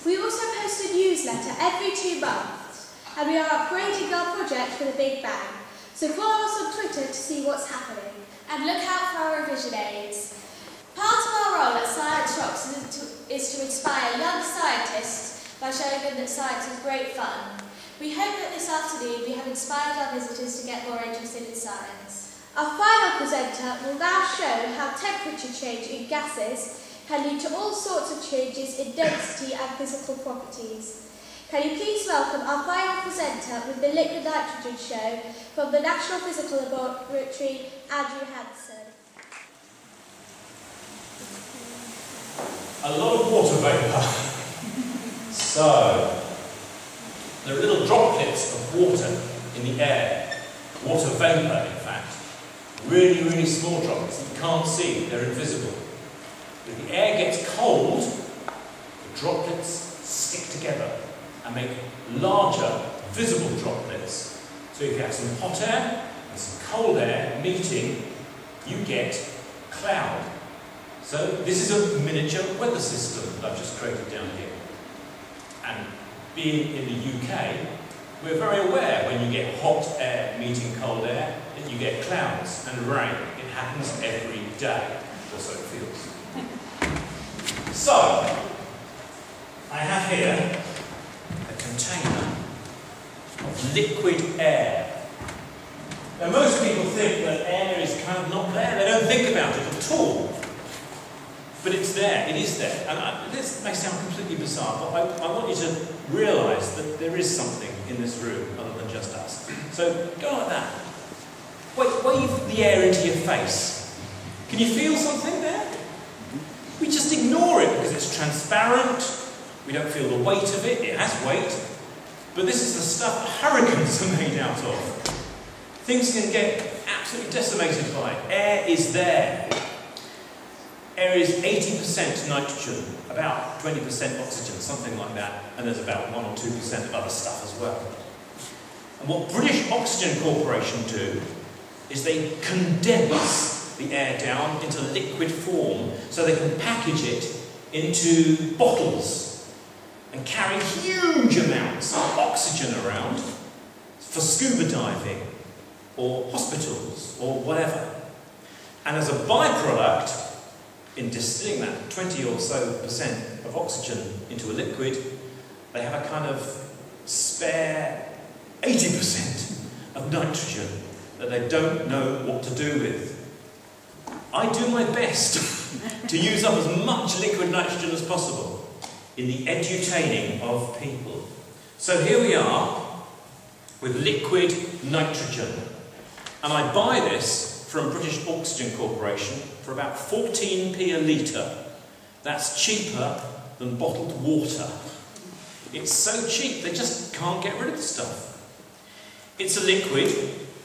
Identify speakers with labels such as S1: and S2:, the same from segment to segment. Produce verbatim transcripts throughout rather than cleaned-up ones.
S1: We also post a newsletter every two months, and we are upgrading our project for the Big Bang. So follow us on Twitter to see what's happening.
S2: And look out for our revision aids. Part of our role at Science Rocks is to, is to inspire young scientists by showing them that science is great fun. We hope that this afternoon we have inspired our visitors to get more interested in science.
S1: Our final presenter will now show how temperature change in gases can lead to all sorts of changes in density and physical properties. Can you please welcome our final presenter with the liquid nitrogen show from the National Physical Laboratory, Andrew Hanson.
S3: A lot of water vapour. So, there are little droplets of water in the air. Water vapour, in fact. Really, really small droplets that you can't see. They're invisible. If the air gets cold, the droplets stick together and make larger, visible droplets. So if you have some hot air and some cold air meeting, you get cloud. So this is a miniature weather system that I've just created down here. And being in the U K, we're very aware when you get hot air meeting cold air that you get clouds and rain. It happens every day, or so it feels. So, I have here a container of liquid air. Now most people think that air is kind of not there. They don't think about it at all. But it's there, it is there. And I, this may sound completely bizarre, but I, I want you to realise that there is something in this room other than just us. So go like that. Wait, wave the air into your face. Can you feel something there? We just ignore it because it's transparent. We don't feel the weight of it. It has weight. But this is the stuff hurricanes are made out of. Things can get absolutely decimated by it. Air is there. Air is eighty percent nitrogen, about twenty percent oxygen, something like that, and there's about one or two percent of other stuff as well. And what British Oxygen Corporation do is they condense the air down into liquid form so they can package it into bottles and carry huge amounts of oxygen around for scuba diving or hospitals or whatever. And as a byproduct, in distilling that twenty or so percent of oxygen into a liquid, they have a kind of spare eighty percent of nitrogen that they don't know what to do with. I do my best to use up as much liquid nitrogen as possible in the edutaining of people. So here we are with liquid nitrogen, and I buy this from British Oxygen Corporation for about fourteen p a litre. That's cheaper than bottled water. It's so cheap, they just can't get rid of the stuff. It's a liquid,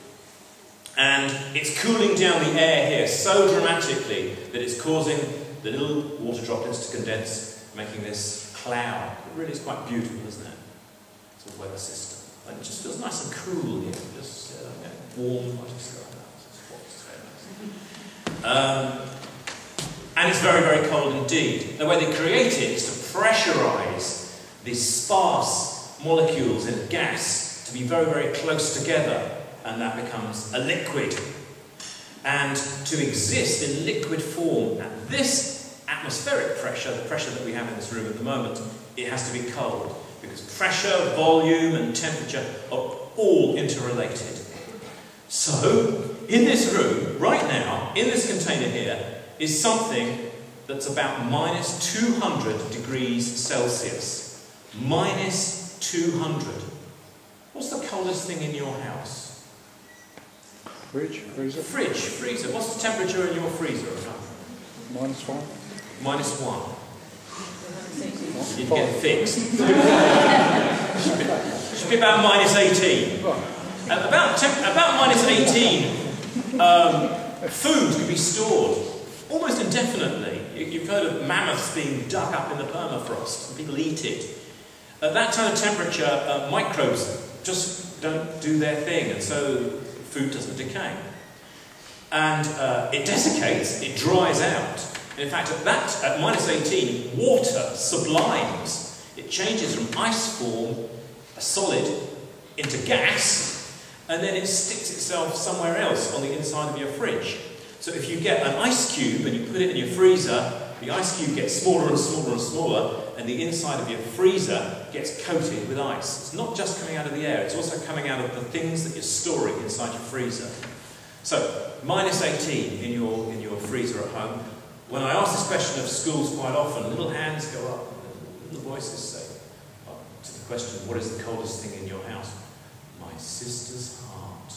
S3: and it's cooling down the air here so dramatically that it's causing the little water droplets to condense, making this cloud. It really is quite beautiful, isn't it? It's a weather system. And it just feels nice and cool here, just uh, warm, I just go. Um, and it's very, very cold indeed. The way they create it is to pressurise these sparse molecules in gas to be very, very close together, and that becomes a liquid. And to exist in liquid form at this atmospheric pressure, the pressure that we have in this room at the moment, it has to be cold, because pressure, volume and temperature are all interrelated. So, in this room, right now, in this container here, is something that's about minus two hundred degrees Celsius. Minus two hundred. What's the coldest thing in your house?
S4: Fridge, freezer.
S3: Fridge, freezer. What's the temperature in your freezer?
S4: Minus one.
S3: Minus one. You'd get it fixed. should, be, should be about minus eighteen. At about, about minus eighteen, um, food can be stored almost indefinitely. You've heard of mammoths being dug up in the permafrost, and people eat it. At that kind of temperature, uh, microbes just don't do their thing, and so food doesn't decay. And uh, it desiccates, it dries out. And in fact, at that, at minus eighteen, water sublimes. It it changes from ice form, a solid, into gas, and then it sticks itself somewhere else on the inside of your fridge. So if you get an ice cube and you put it in your freezer, the ice cube gets smaller and smaller and smaller, and the inside of your freezer gets coated with ice. It's not just coming out of the air, it's also coming out of the things that you're storing inside your freezer. So, minus eighteen in your, in your freezer at home. When I ask this question of schools quite often, little hands go up, and little voices say, oh, to the question, what is the coldest thing in your house? My sister's heart.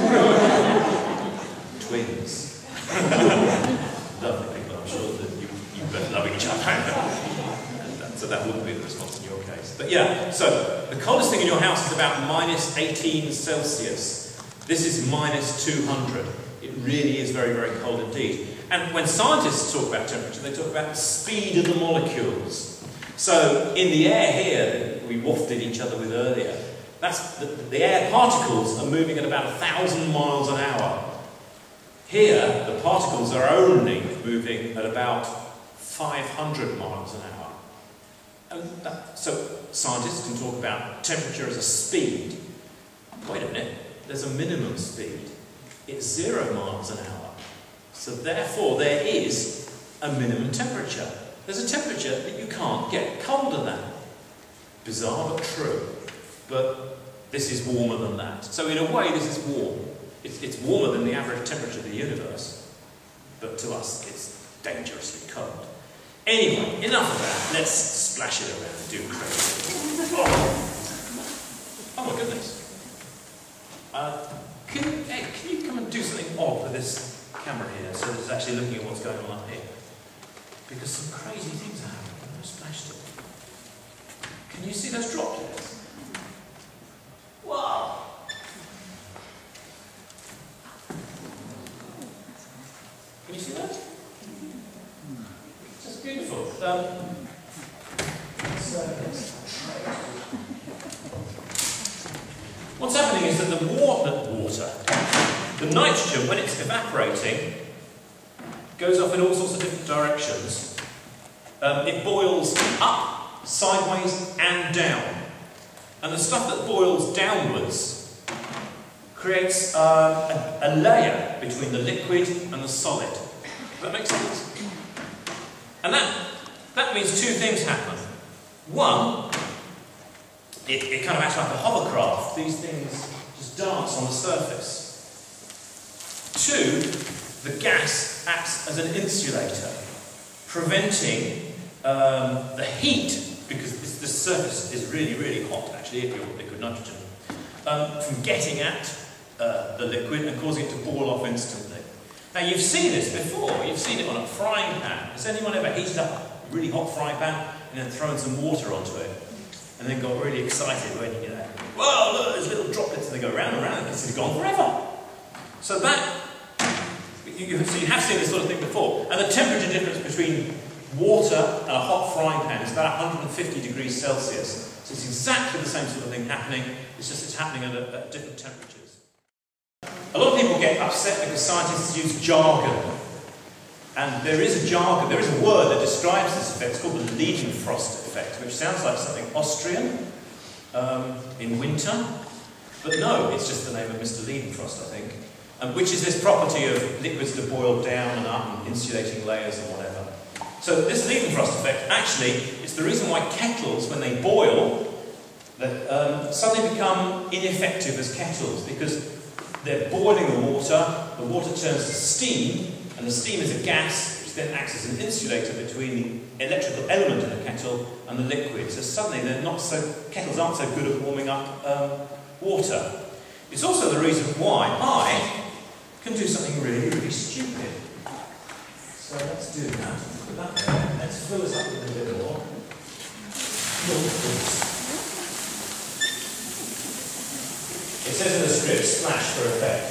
S3: Twins. Lovely people, I'm sure that you, you both love each other. So that wouldn't be the response in your case. But yeah, so the coldest thing in your house is about minus eighteen Celsius. This is minus two hundred. It really is very, very cold indeed. And when scientists talk about temperature, they talk about the speed of the molecules. So in the air here that we wafted each other with earlier, that's the, the air particles are moving at about a thousand miles an hour. Here, the particles are only moving at about five hundred miles an hour. And that, so scientists can talk about temperature as a speed. Wait a minute, there's a minimum speed. It's zero miles an hour. So therefore there is a minimum temperature. There's a temperature that you can't get colder than. Bizarre but true. But this is warmer than that. So in a way this is warm. It's, it's warmer than the average temperature of the universe. But to us it's dangerously cold. Anyway, enough of that. Let's splash it around and do crazy. Oh, oh my goodness. Uh, can, hey, can you come and do something odd with this camera here so that it's actually looking at what's going on up here? Because some crazy things are happening. I've splashed it. Can you see those droplets? Wow! Can you see that? It's just beautiful. Um, so, what's happening is that the water, water, the nitrogen, when it's evaporating, goes off in all sorts of different directions. Um, it boils up, sideways, and down. And the stuff that boils downwards creates uh, a, a layer between the liquid and the solid. Does that make sense? And that, that means two things happen. One, it, it kind of acts like a hovercraft. These things just dance on the surface. Two, the gas acts as an insulator, preventing um, the heat, because this, this surface is really, really hot, actually, if you're liquid nitrogen, um, from getting at uh, the liquid and causing it to boil off instantly. Now, you've seen this before. You've seen it on a frying pan. Has anyone ever heated up a really hot frying pan and then thrown some water onto it? And then got really excited when you know, whoa, look, there's little droplets, and they go round and round, and it's gone forever. So that, you, you, so you have seen this sort of thing before. And the temperature difference between water and a hot frying pan is about one hundred fifty degrees Celsius. So it's exactly the same sort of thing happening, it's just it's happening at, a, at different temperatures. A lot of people get upset because scientists use jargon. And there is a jargon, there is a word that describes this effect. It's called the Leidenfrost effect, which sounds like something Austrian um, in winter. But no, it's just the name of Mister Leidenfrost, I think. Um, which is this property of liquids that boil down and up and insulating layers and whatever. So this Leidenfrost effect, actually, it's the reason why kettles, when they boil, that, um, suddenly become ineffective as kettles, because they're boiling the water, the water turns to steam, and the steam is a gas which then acts as an insulator between the electrical element in the kettle and the liquid. So suddenly they're not so, kettles aren't so good at warming up um, water. It's also the reason why I can do something really, really stupid. So let's do that. Put that there. Let's fill this up with a bit more. It says in the script, splash for effect.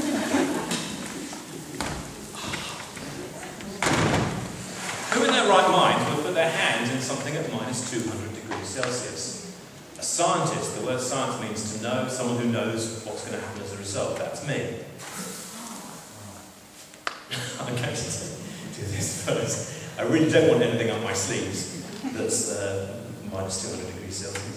S3: Who in their right mind would put their hands in something at minus two hundred degrees Celsius? A scientist. The word science means to know, someone who knows what's going to happen as a result. That's me. I'm going to do this first. I really don't want anything up my sleeves that's uh, minus two hundred degrees Celsius.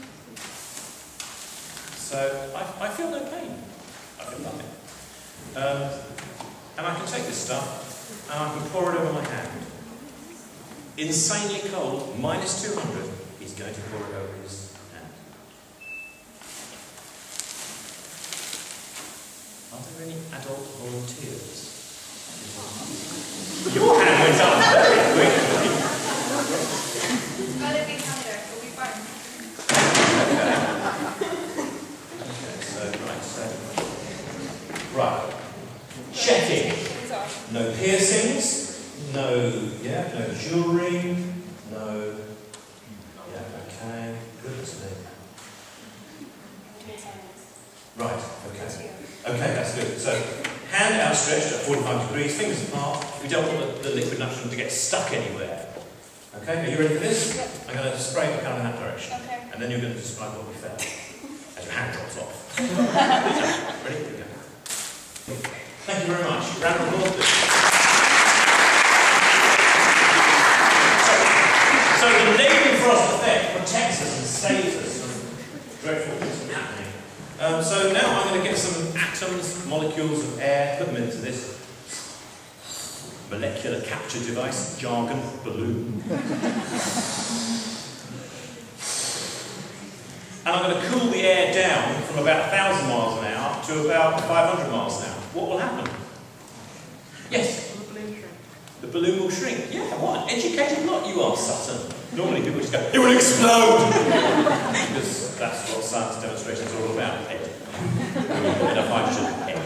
S3: So I, I feel no pain. I feel nothing. Um, and I can take this stuff and I can pour it over my hand. Insanely cold, minus two hundred, he's going to pour it over his hand. Are there any adult volunteers? Your hand went up very quickly.
S2: It's got to be Canada, it'll be fine.
S3: Okay. So, right, so. Right. Checking. No piercings. No, yeah, no jewellery. No. Yeah, okay. Good, isn't it? Right, okay. Okay, that's good. So, hand outstretched at forty-five degrees, fingers apart. We don't want the, the liquid nitrogen to get stuck anywhere. Okay, are you ready for this?
S2: Yep.
S3: I'm going to spray it kind of in that direction.
S2: Okay.
S3: And then you're going to describe what we felt as your hand drops off. Ready? Here we go. Thank you very much. Round of applause, please. So, so the negative frost effect protects us and saves us from dreadful things from happening. Um, so now I'm going to get some atoms, molecules of air, put them into this molecular capture device, jargon, balloon. And I'm going to cool the air down from about one thousand miles an hour to about five hundred miles an hour. What will happen? Yes?
S5: The balloon shrink.
S3: The balloon will shrink. Yeah, what an educated lot you are, Sutton. Normally people just go, it will explode! Because that's what science demonstrations are all about, head. Enough hydrogen, head.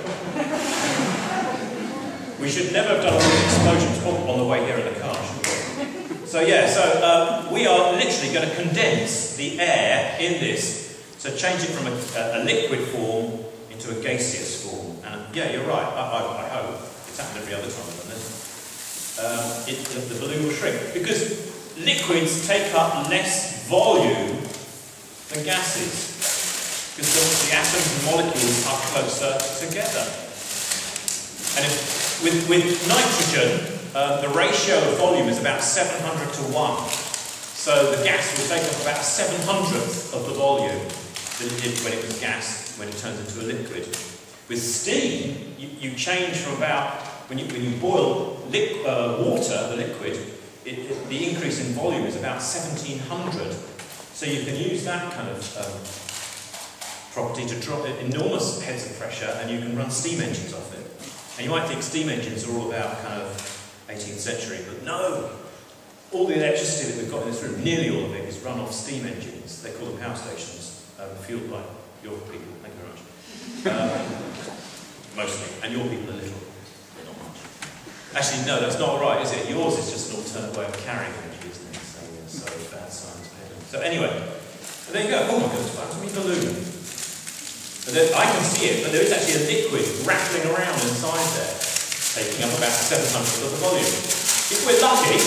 S3: We should never have done all these explosions on, on the way here in the car, should we? So yeah, so uh, we are literally going to condense the air in this, so change it from a, a liquid form into a gaseous form. And yeah, you're right, I, I, I hope. It's happened every other time I've done this. Um, it, the, the balloon will shrink. Because liquids take up less volume than gases. Because the, the atoms and molecules are closer together. And if, with, with nitrogen, uh, the ratio of volume is about seven hundred to one. So the gas will take up about seven hundredth of the volume than it did when it was gas, when it turns into a liquid. With steam, you, you change from about, when you, when you boil li uh, water, the liquid, it, it, the increase in volume is about seventeen hundred. So you can use that kind of um, property to drop enormous heads of pressure, and you can run steam engines off it. And you might think steam engines are all about kind of eighteenth century, but no! All the electricity that we've got in this room, nearly all of it, is run off steam engines. They call them power stations, um, fueled by your people. Thank you very much. Um, mostly. And your people a little. They're not much. Actually, no, that's not right, is it? Yours is just an alternate way of carrying energy, isn't it? So, yeah, so bad science. So anyway, there you go. Oh my goodness, that's me balloon. There, I can see it, but there is actually a liquid rattling around inside there, taking up about seven hundredths of the volume. If we're lucky,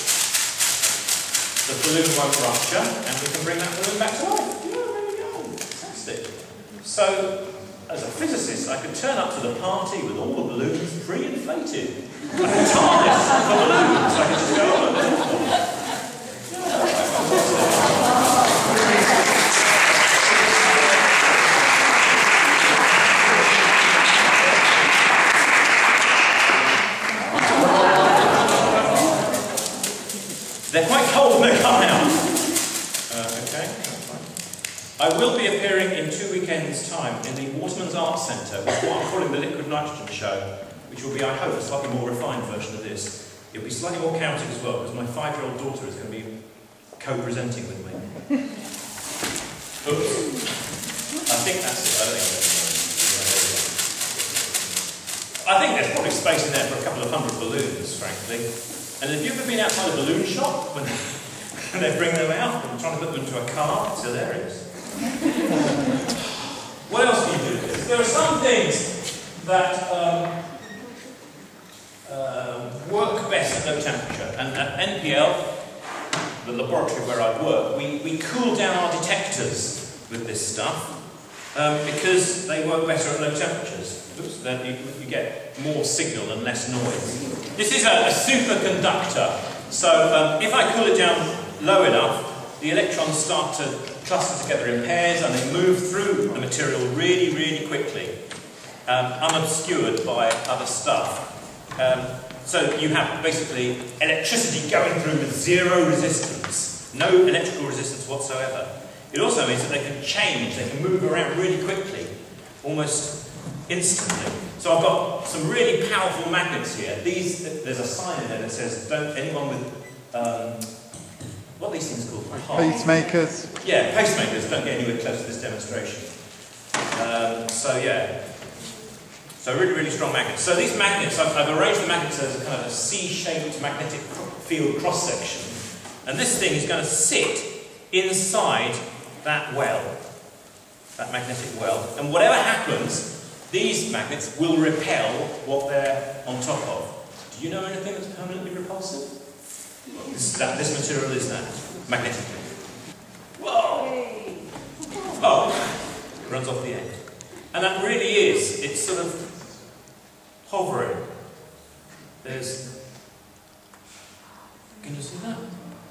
S3: the balloon won't rupture, and we can bring that balloon back to life. Yeah, there we go. Fantastic. So, as a physicist, I could turn up to the party with all the balloons pre-inflated. I could tarnish the balloons. I could just go on and they're quite cold when they come out. Uh, okay, that's fine. I will be appearing in two weekends' time in the Waterman's Arts Centre with what I'm calling the Liquid Nitrogen Show, which will be, I hope, a slightly more refined version of this. It'll be slightly more chaotic as well, because my five-year-old daughter is going to be co-presenting with me. Oops. I think that's it. I don't think that's it. I think there's probably space in there for a couple of hundred balloons, frankly. And have you ever been outside a balloon shop when they bring them out and trying to put them into a car? It's hilarious. What else do you do with this? There are some things that um, uh, work best at low temperature. And at N P L, the laboratory where I work, we, we cool down our detectors with this stuff um, because they work better at low temperatures. Oops, then you, you get more signal and less noise. This is a, a superconductor, so um, if I cool it down low enough, the electrons start to cluster together in pairs and they move through the material really, really quickly, um, unobscured by other stuff. Um, so you have basically electricity going through with zero resistance, no electrical resistance whatsoever. It also means that they can change, they can move around really quickly, almost instantly. So I've got some really powerful magnets here. These, there's a sign in there that says, don't anyone with, um, what are these things called?
S4: Pacemakers.
S3: Yeah, pacemakers, don't get anywhere close to this demonstration. Um, so yeah, so really, really strong magnets. So these magnets, I've, I've arranged the magnets as a kind of a C-shaped magnetic field cross-section. And this thing is going to sit inside that well, that magnetic well. And whatever happens, these magnets will repel what they're on top of. Do you know anything that's permanently repulsive? This, that, this material is that, magnetically. Whoa! Oh, it runs off the end. And that really is, it's sort of hovering. There's, can you see that?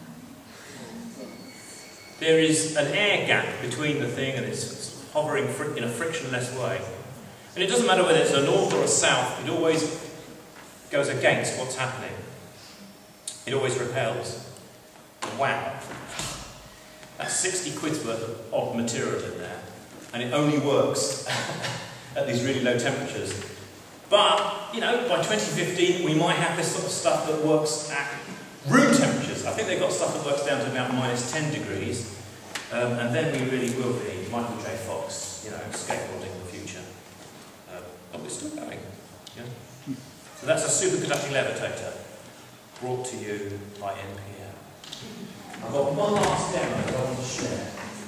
S3: There is an air gap between the thing and it's hovering in a frictionless way. And it doesn't matter whether it's a north or a south, it always goes against what's happening. It always repels. Wow. That's sixty quid's worth of, of material in there. And it only works at these really low temperatures. But, you know, by twenty fifteen we might have this sort of stuff that works at room temperatures. I think they've got stuff that works down to about minus ten degrees. Um, and then we really will be Michael J. Fox, you know, skateboarding in the future. Uh, but we're still going. Yeah? So that's a superconducting levitator, brought to you by N P L. I've got one last demo that I want to share.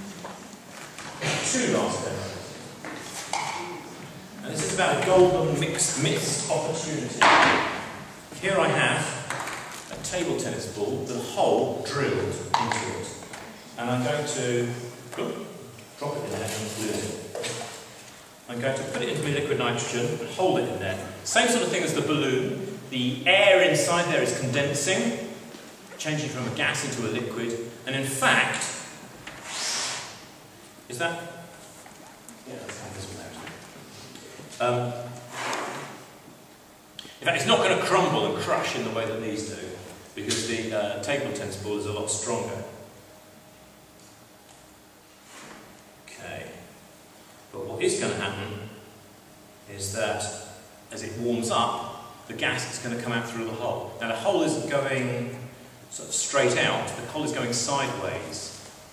S3: Two last demos. And this is about a golden mixed missed opportunity. Here I have a table tennis ball with a hole drilled into it. And I'm going to oh, drop it in there and glue it. I'm going to put it into my liquid nitrogen and hold it in there. Same sort of thing as the balloon. The air inside there is condensing, changing from a gas into a liquid. And in fact, is that? Yeah, that's how this one there, isn't it? Um, in fact, it's not going to crumble and crush in the way that these do, because the uh, table tennis ball is a lot stronger. Okay. But what is going to happen is that as it warms up, the gas is going to come out through the hole. Now the hole isn't going sort of straight out, the hole is going sideways.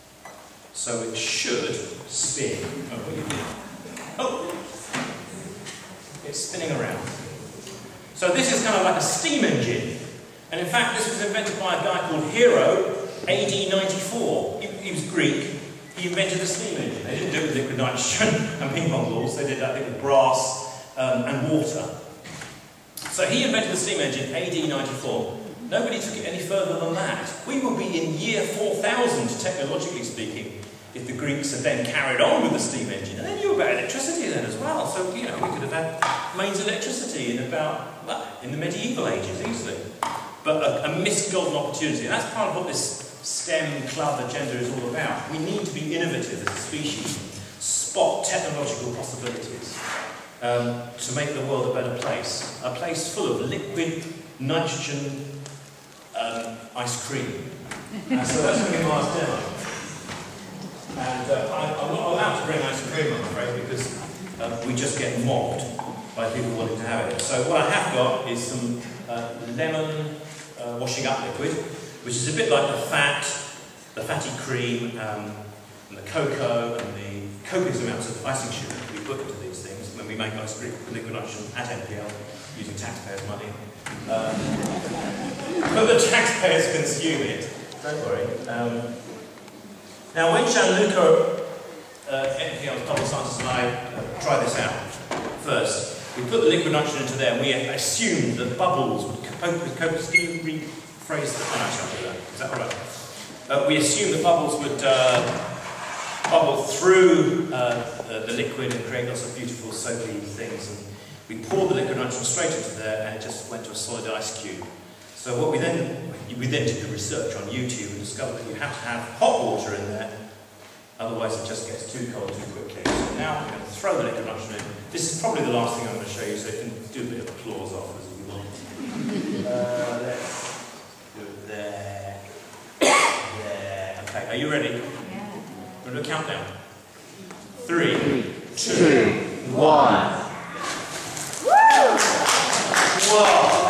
S3: So it should spin. Oh, what are you doing? Oh! It's spinning around. So this is kind of like a steam engine. And in fact, this was invented by a guy called Hero, A D ninety-four. He, he was Greek. He invented the steam engine. They didn't do it with liquid nitrogen and ping pong balls. They did that thing with brass um, and water. So he invented the steam engine, A D ninety-four. Nobody took it any further than that. We will be in year four thousand, technologically speaking, if the Greeks had then carried on with the steam engine. And they knew about electricity then as well. So, you know, we could have had mains electricity in about, well, in the medieval ages, easily. But a, a missed golden opportunity. And that's part of what this STEM club agenda is all about. We need to be innovative as a species, spot technological possibilities um, to make the world a better place. A place full of liquid nitrogen um, ice cream. And so that's going to be my last demo. And uh, I, I'm not allowed to bring ice cream, I'm afraid, because uh, we just get mobbed by people wanting to have it. So what I have got is some uh, lemon uh, washing up liquid, which is a bit like the fat, the fatty cream, um, and the cocoa, and the copious amounts of icing sugar that we put into these things when we make ice cream with liquid nitrogen at N P L, using taxpayers' money. Um, but the taxpayers consume it, don't worry. Um, now when Gianluca, uh, N P L's public scientist, and I uh, tried this out first, we put the liquid nitrogen into there and we assumed that bubbles would cope, cope, rephrase that. Oh, actually, I'll do that. Is that alright? Uh, we assumed that bubbles would uh, bubble through uh, the, the liquid and create lots of beautiful soapy things. And we poured the liquid nitrogen straight into there and it just went to a solid ice cube. So what we then, we then did the research on YouTube and discovered that you have to have hot water in there, otherwise it just gets too cold too quickly. So now we're going to throw the liquid nitrogen in. This is probably the last thing I'm going to show you, so you can do a bit of applause afterwards if you want. Uh, let's do it there. There. Okay, are you ready? Yeah. We're going to do a countdown. Three, Three two, two, one. Woo! Whoa!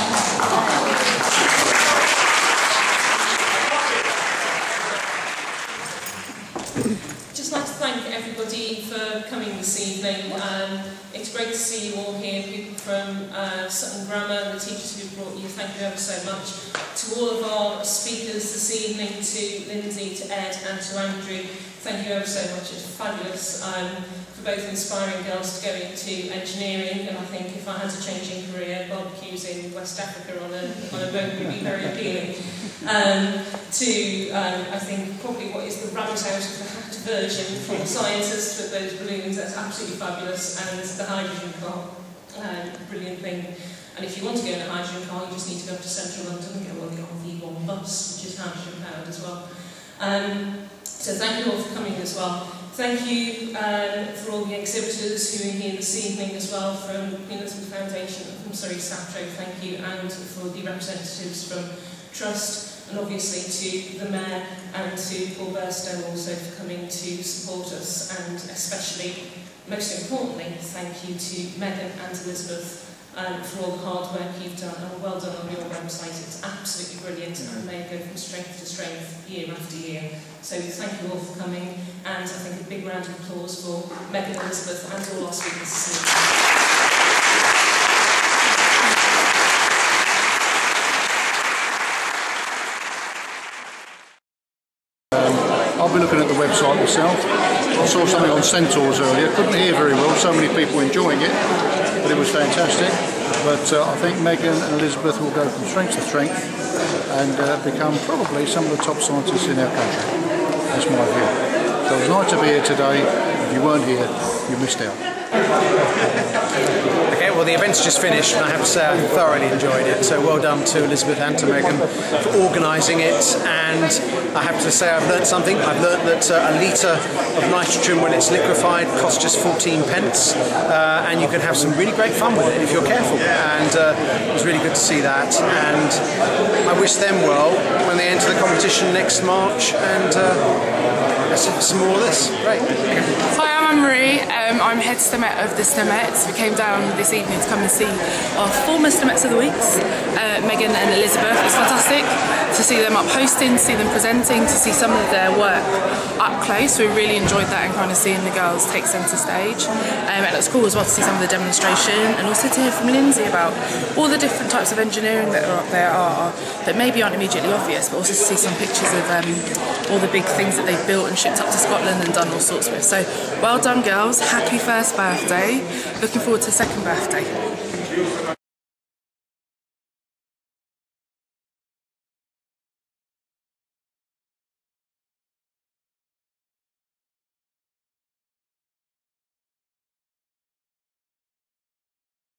S5: Just like to thank everybody for coming this evening. Um, it's great to see you all here, people from uh, Sutton Grammar and the teachers who brought you. Thank you ever so much. To all of our speakers this evening, to Lindsay, to Ed and to Andrew, thank you ever so much. It's fabulous um, for both inspiring girls to go into engineering, and I think if I had to change in career, barbecues in West Africa on a, on a boat would be very appealing. Um, to, um, I think, probably what is the rabbit out of the hat version from scientists with those balloons. That's absolutely fabulous. And the hydrogen car, um, brilliant thing. And if you want to go in a hydrogen car, you just need to go up to central London and go on the R V one bus, which is hydrogen powered as well. Um, so thank you all for coming as well. Thank you um, for all the exhibitors who are here this evening as well, from the Elizabeth Foundation, from sorry, Saptro, thank you, and for the representatives from Trust, and obviously to the Mayor and to Paul Burstow also for coming to support us, and especially, most importantly, thank you to Megan and Elizabeth um, for all the hard work you've done, and well done on your website. It's absolutely brilliant, and they go from strength to strength year after year. So thank you all for coming, and I think a big round of applause for Megan, Elizabeth and all our speakers this evening.
S4: I'll be looking at the website myself. I saw something on centaurs earlier. Couldn't hear very well, so many people enjoying it, but it was fantastic. But uh, I think Megan and Elizabeth will go from strength to strength and uh, become probably some of the top scientists in our country. That's my view. So it was nice to be here today. If you weren't here, you missed out.
S6: Okay, well the event's just finished and I have to say I thoroughly enjoyed it, so well done to Elizabeth and to Megan for organising it, and I have to say I've learnt something. I've learnt that uh, a litre of nitrogen when it's liquefied costs just fourteen pence, uh, and you can have some really great fun with it if you're careful, and uh, it was really good to see that, and I wish them well when they enter the competition next March, and uh, some more of this. Great.
S7: Hi, I'm Anne-Marie. Um, I'm head STEMette of the STEMettes. We came down this evening to come and see our former STEMettes of the weeks, uh, Megan and Elizabeth. It was fantastic to see them up hosting, to see them presenting, to see some of their work up close. We really enjoyed that and kind of seeing the girls take centre stage. Um, and it was cool as well to see some of the demonstration and also to hear from Lindsay about all the different types of engineering that are, there are that maybe aren't immediately obvious, but also to see some pictures of um, all the big things that they've built and shipped up to Scotland and done all sorts with. So well done girls, happy first birthday, looking forward to second birthday.